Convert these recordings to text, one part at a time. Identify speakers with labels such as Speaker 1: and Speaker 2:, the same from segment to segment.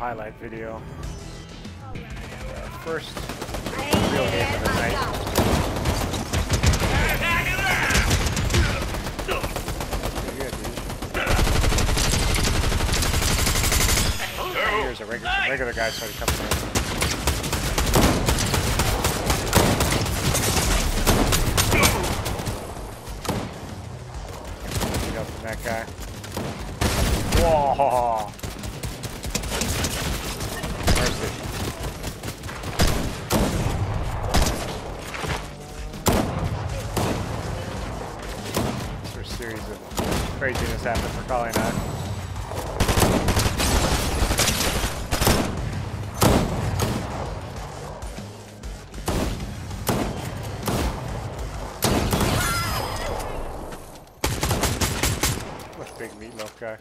Speaker 1: highlight video. First real game of the night. Here's a regular guy started coming in. Get up from that guy. Whoa! Mercy. There's a series of craziness happening for calling out. Big meatloaf guy.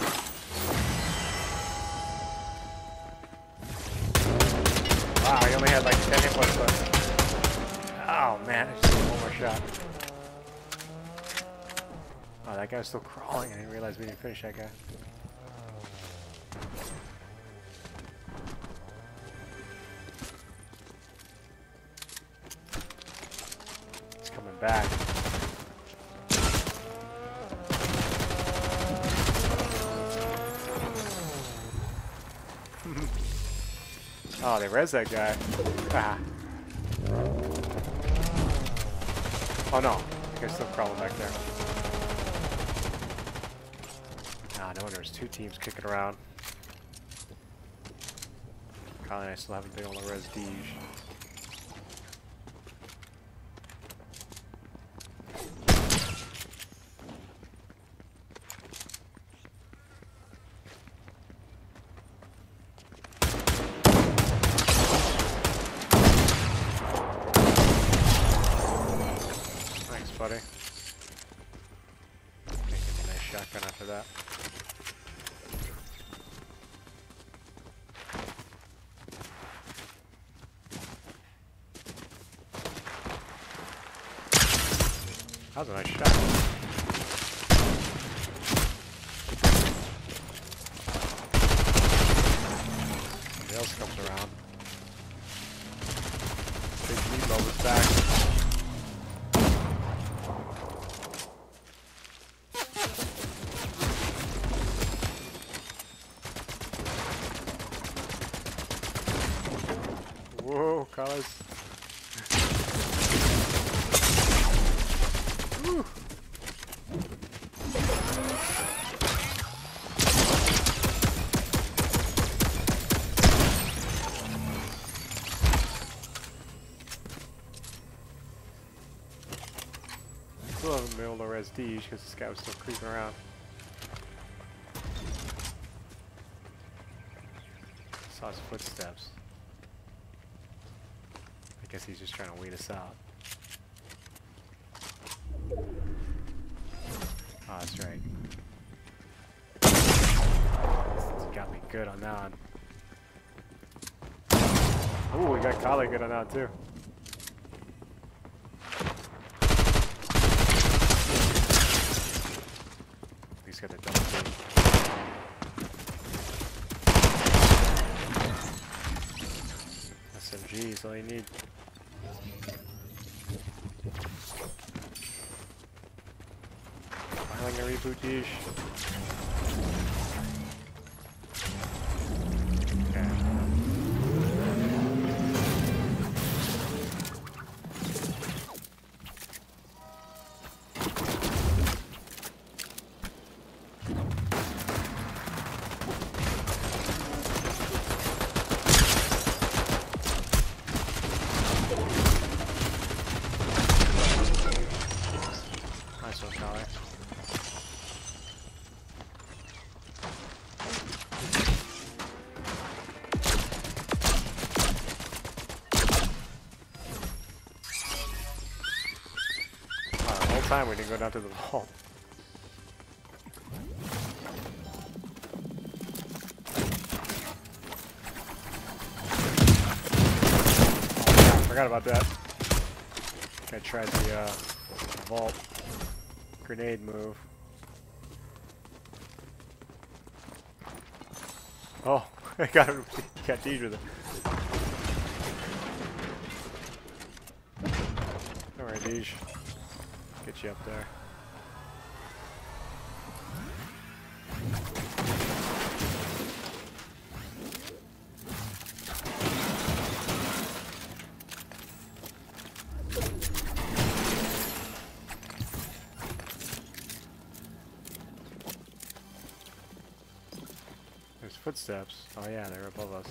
Speaker 1: Wow, he only had like 10 hit points left. Oh man, I just need one more shot. Oh, that guy was still crawling. I didn't realize we didn't finish that guy. He's coming back. Oh, they res that guy. Ah. Oh no, the guy's still crawling back there. Ah, no wonder there's two teams kicking around. Colin and I still haven't been able to res Deej. Buddy. Making a nice shotgun after that. That was a nice shot. Somebody else comes around. Big meatloaf is back. Whoa, colors. Woo. Still haven't been able to res Deej because this guy was still creeping around. Saw his footsteps. I guess he's just trying to wait us out. Oh, that's right. He's got me good on that one. Ooh, we got Kali good on that too. He's got the double team. SMG is all you need. Filing a reboot Deej. Okay. Nice one, Kali. The whole time we didn't go down to the vault. Oh, forgot about that. I tried the vault grenade move. Oh, I got Deej with it. Alright, Deej. Get you up there. There's footsteps. Oh yeah, they're above us.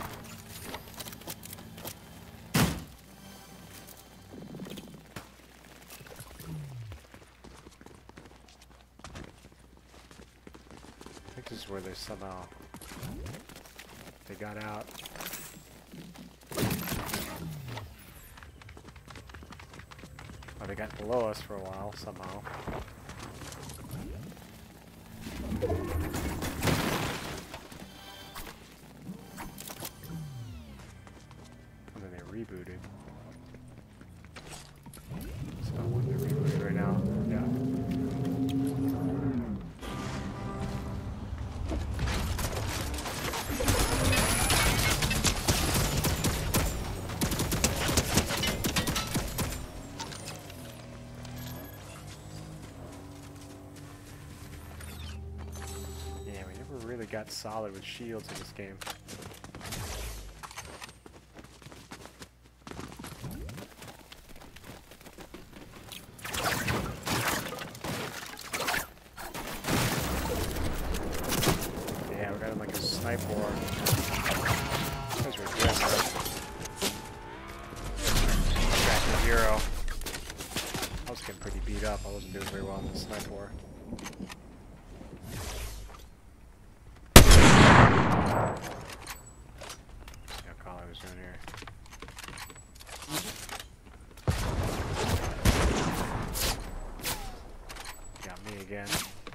Speaker 1: I think this is where they somehow they got out. Oh, they got below us for a while somehow. And then they rebooted. So I wonder if they're rebooted right now. Yeah. Really got solid with shields in this game. Yeah, we got him like a sniper war. Those were aggressive. Back to 0. I was getting pretty beat up. I wasn't doing very well in the sniper war. Again.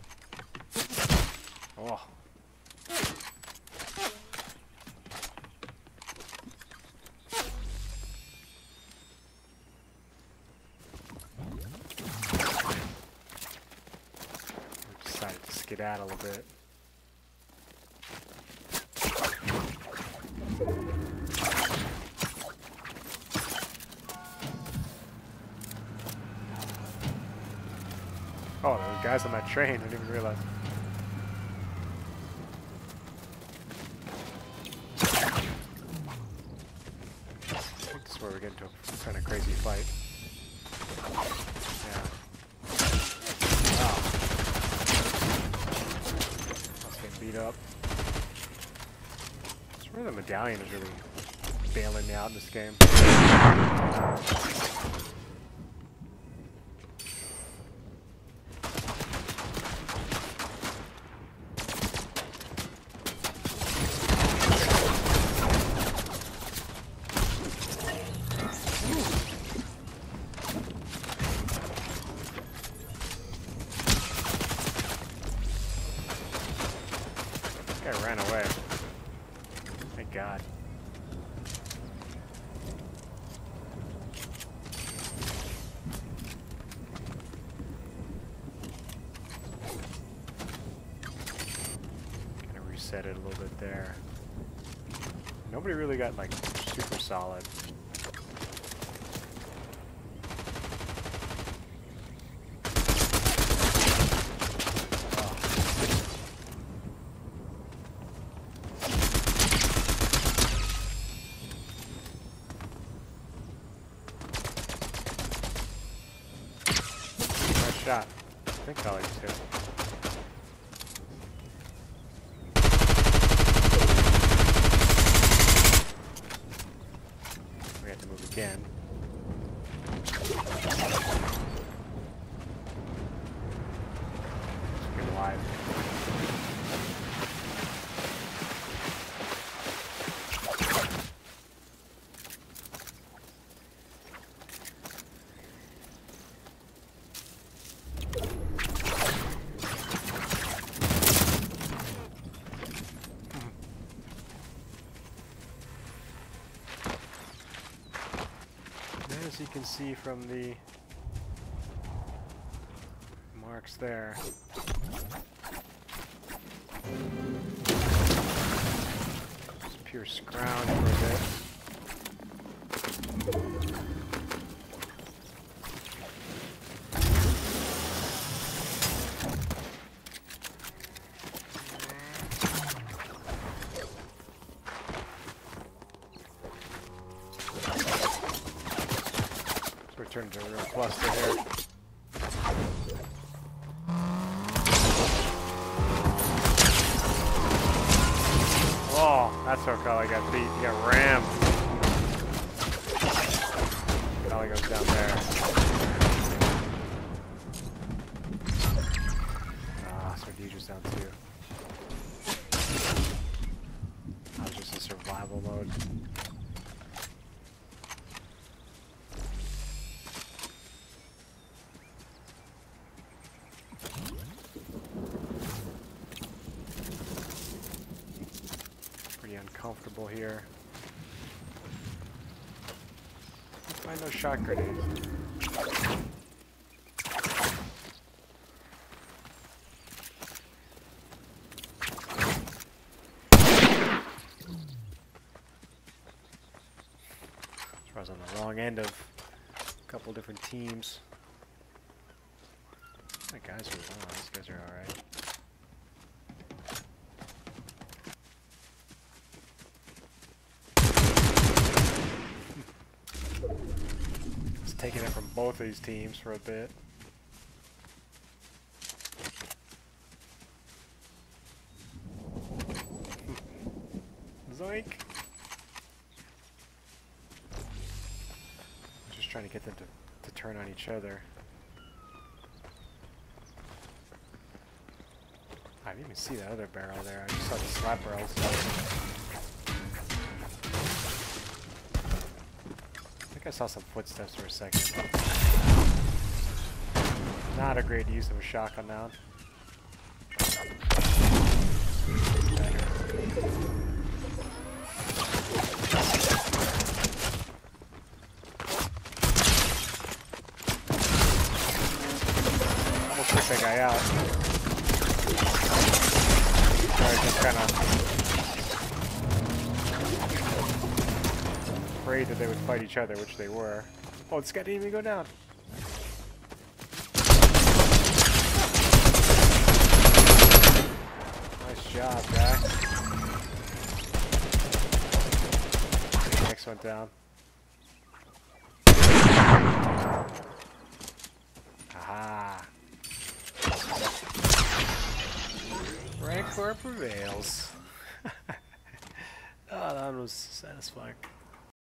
Speaker 1: Oh. We decided to skedaddle a bit. Oh, there were guys on that train. I didn't even realize. I think this is where we get into a kind of crazy fight. Yeah. Wow. I was getting beat up. It's where the medallion is really bailing me out in this game. I ran away. Thank God. Gonna reset it a little bit there. Nobody really got like super solid. Shot. I think I'll use hit. We have to move again. Let's get alive. As you can see from the marks there. pure scrounge for a bit. So we're turning to a real cluster here. Oh, that's how Kali got beat. He got rammed. Kali goes down there. Ah, so Deidre's down too. That was just a survival mode. Uncomfortable here. Find those shot grenades. I was on the wrong end of a couple different teams. My guys are these guys are alright. Taking it from both of these teams for a bit. Zoink! Just trying to get them to turn on each other. I didn't even see that other barrel there. I just saw the slap barrels. I saw some footsteps for a second. Not a great use of a shotgun now. Almost took that guy out. Sorry, just kind of afraid that they would fight each other, which they were. Oh, this guy didn't even go down. Nice job, Jack. Next one down. Aha. Rank 4 prevails. Oh, that was satisfying.